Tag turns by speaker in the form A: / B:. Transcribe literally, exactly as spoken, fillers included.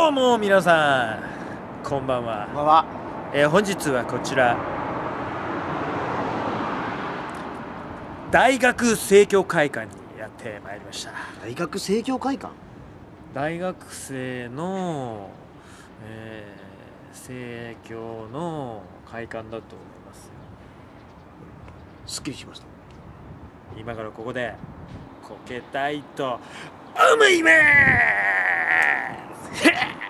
A: どうも皆さん、こんばんは。
B: こんばんは。
A: えー、本日はこちら大学生協会館にやってまいりました。
B: 大学生協会館。
A: 大学生の、えー、生協の会館だと思いますよ。
B: すっきりしました。
A: 今からここでこけたいと思います。